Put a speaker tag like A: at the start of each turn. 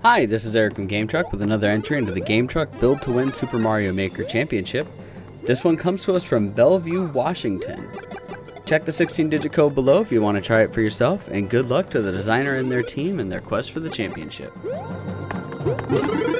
A: Hi, this is Eric from GameTruck with another entry into the GameTruck Build to Win Super Mario Maker Championship. This one comes to us from Bellevue, Washington. Check the 16-digit code below if you want to try it for yourself, and good luck to the designer and their team in their quest for the championship.